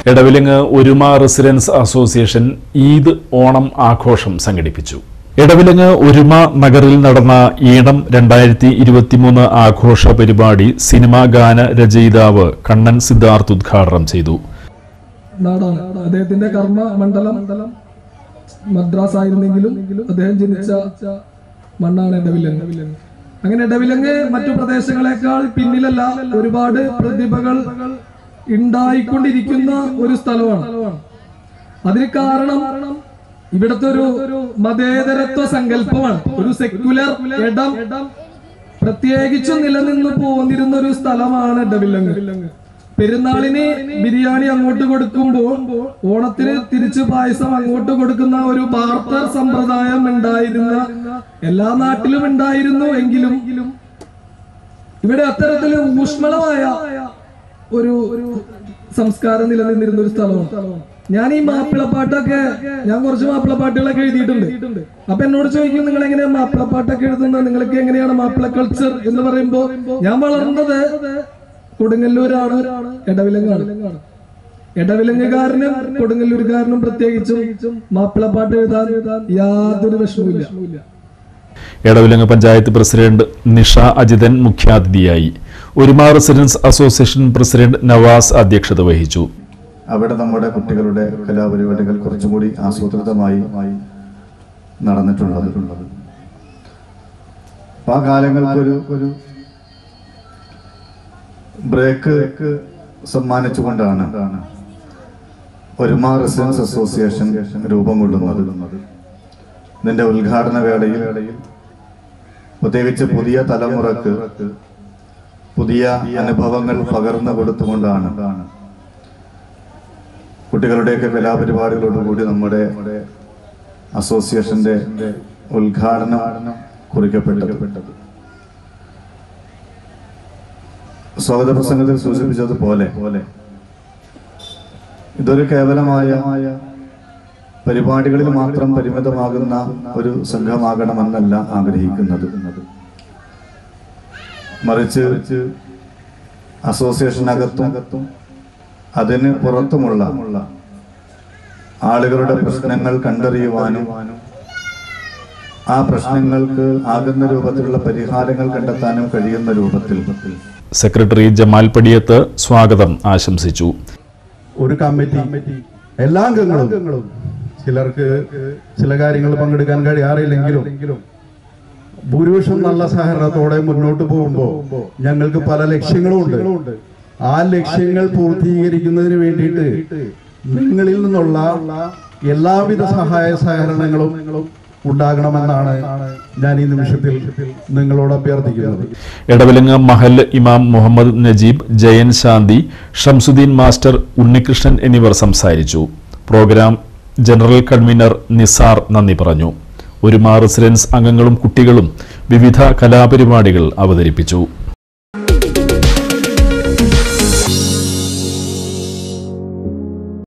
എടവിലങ്ങ് ഒരുമ residence association Eid Onam ആഘോഷം സംഘടിപ്പിച്ചു. എടവിലങ്ങ് ഒരുമ നഗറിൽ നടന്ന ഈണം 2023 ആഘോഷ പരിപാടി സിനിമാ ഗാന രചയിതാവ് കണ്ണൻ സിദ്ധാർത്ഥ് ഉദ്ഘാടനം ചെയ്തു. അദ്ദേഹത്തിന്റെ കർമ്മ മണ്ഡലം മദ്രാസ് ആയിരുന്നെങ്കിലും അദ്ദേഹം ജനിച്ച മണ്ണാണ് എടവിലങ്ങ്. അങ്ങനെ എടവിലങ്ങ് മറ്റു പ്രദേശങ്ങളെക്കാൾ പിന്നിലല്ല, ഒരുപാട് പ്രതിഭകൾ ഉണ്ടായിക്കൊണ്ടിരിക്കുന്ന ഒരു സ്ഥലമാണ്. അതിന് കാരണം ഇവിടുത്തെ ഒരു മതേതരത്വ സങ്കല്പമാണ്. ഒരു സെക്യുലർ ഇടം പ്രത്യേകിച്ചും നിലനിന്ന് പോന്നിരുന്ന ഒരു സ്ഥലമാണ് എടവിലങ്ങ്. പെരുന്നാളിന് ബിരിയാണി അങ്ങോട്ട് കൊടുക്കുമ്പോൾ ഓണത്തിന് തിരിച്ചു പായസം അങ്ങോട്ട് കൊടുക്കുന്ന ഒരു ബാർട്ടർ സമ്പ്രദായം ഉണ്ടായിരുന്ന എല്ലാ നാട്ടിലും ഉണ്ടായിരുന്നു. എങ്കിലും ഇവിടെ അത്തരത്തിൽ ഊഷ്മളമായ ഒരു സംസ്കാരം നിലനിന്നിരുന്ന ഒരു സ്ഥലമാണ്. ഞാൻ ഈ മാപ്പിളപ്പാട്ടൊക്കെ കുറച്ച് മാപ്പിളപ്പാട്ടുകളൊക്കെ എഴുതിയിട്ടുണ്ട്. അപ്പൊ എന്നോട് ചോദിക്കും, നിങ്ങൾ എങ്ങനെയാ മാപ്പിളപ്പാട്ടൊക്കെ എഴുതുന്നത്, നിങ്ങൾക്ക് എങ്ങനെയാണ് മാപ്പിള കൾച്ചർ എന്ന് പറയുമ്പോ ഞാൻ വളർന്നത് കൊടുങ്ങല്ലൂരാണ്, എടവിലങ്ങാണ്. എടവിലങ്ങുകാരനും കൊടുങ്ങല്ലൂരുകാരനും പ്രത്യേകിച്ചും മാപ്പിളപ്പാട്ട് എഴുതാൻ യാതൊരു വിഷമവുമില്ല. എടവിലങ്ങ് പഞ്ചായത്ത് പ്രസിഡന്റ് നിഷ അജിതൻ മുഖ്യാതിഥിയായി. Oruma residence association president Nawaz അധ്യക്ഷത വഹിച്ചു. അവിടെ നമ്മുടെ കുട്ടികളുടെ കലാപരിപാടികൾ കുറച്ചുകൂടി ആസൂത്രിതമായി നടന്നിട്ടുള്ളത്. ആ കാലങ്ങൾക്കൊരു ബ്രേക്ക് സമ്മാനിച്ചുകൊണ്ടാണ് ഒരുമ റെസിഡൻസ് അസോസിയേഷൻ രൂപം കൊള്ളുന്നത്. ഇതിന്റെ ഉദ്ഘാടന വേളയിൽ പ്രത്യേകിച്ച് പുതിയ തലമുറക്ക് പുതിയ അനുഭവങ്ങൾ പകർന്നു കൊടുത്തുകൊണ്ടാണ് കുട്ടികളുടെയൊക്കെ കലാപരിപാടികളോടുകൂടി നമ്മുടെ അസോസിയേഷന്റെ ഉദ്ഘാടനം കുറിക്കപ്പെട്ടത്. സ്വാഗത പ്രസംഗത്തിൽ സൂചിപ്പിച്ചതുപോലെ ഇതൊരു കേവലമായ പരിപാടികളിൽ മാത്രം പരിമിതമാകുന്ന ഒരു സംഘമാകണമെന്നല്ല ആഗ്രഹിക്കുന്നത്. മറിച്ച് അസോസിയേഷനകത്തും അതിന് പുറത്തുമുള്ള ആളുകളുടെ പ്രശ്നങ്ങൾ കണ്ടറിയുവാനും ആ പ്രശ്നങ്ങൾക്ക് ആകുന്ന രൂപത്തിലുള്ള പരിഹാരങ്ങൾ കണ്ടെത്താനും കഴിയുന്ന രൂപത്തിൽ സെക്രട്ടറി ജമാൽ പടിയത്ത് സ്വാഗതം ആശംസിച്ചു. ഒരു കമ്മിറ്റി എല്ലാ അംഗങ്ങളും ചിലർക്ക് ചില കാര്യങ്ങൾ പങ്കെടുക്കാൻ കഴിയാറില്ലെങ്കിലും ഭൂരിപക്ഷം നല്ല സഹകരണത്തോടെ മുന്നോട്ട് പോകുമ്പോൾ ഞങ്ങൾക്ക് പല ലക്ഷ്യങ്ങളുമുണ്ട്. ആ ലക്ഷ്യങ്ങൾ പൂർത്തീകരിക്കുന്നതിന് വേണ്ടിയിട്ട് നിങ്ങളിൽ നിന്നുള്ള എല്ലാവിധ സഹായ സഹകരണങ്ങളും ഉണ്ടാകണമെന്നാണ് ഞാൻ ഈ നിമിഷത്തിൽ നിങ്ങളോട് അഭ്യർത്ഥിക്കുന്നത്. എടവിലങ്ങ് മഹൽ ഇമാം മുഹമ്മദ് നജീബ്, ജയൻ ശാന്തി, ഷംസുദ്ദീൻ മാസ്റ്റർ, ഉണ്ണികൃഷ്ണൻ എന്നിവർ സംസാരിച്ചു. പ്രോഗ്രാം ജനറൽ കൺവീനർ നിസാർ നന്ദി പറഞ്ഞു. ഒരുമ റെസിഡൻസ് അംഗങ്ങളും കുട്ടികളും വിവിധ കലാപരിപാടികൾ അവതരിപ്പിച്ചു.